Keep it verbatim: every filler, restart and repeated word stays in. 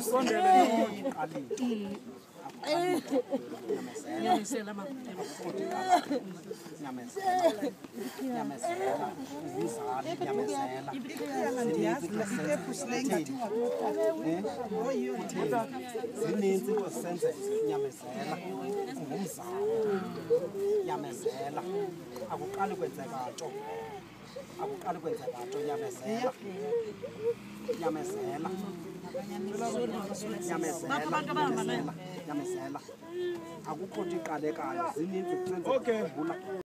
Nyamesela mama. Nyamesela. Nyamesela. Uzizali nyamesela. Zininzi kosenze nyamesela. Ngumzali. Nyamesela. Akuqali kwenzeka nto. Akuqali kwenzeka nto nyamesela. Nyamesela. Nyamesela. Nyamesela. Akukho nto iqalekayo zininzi kusenze.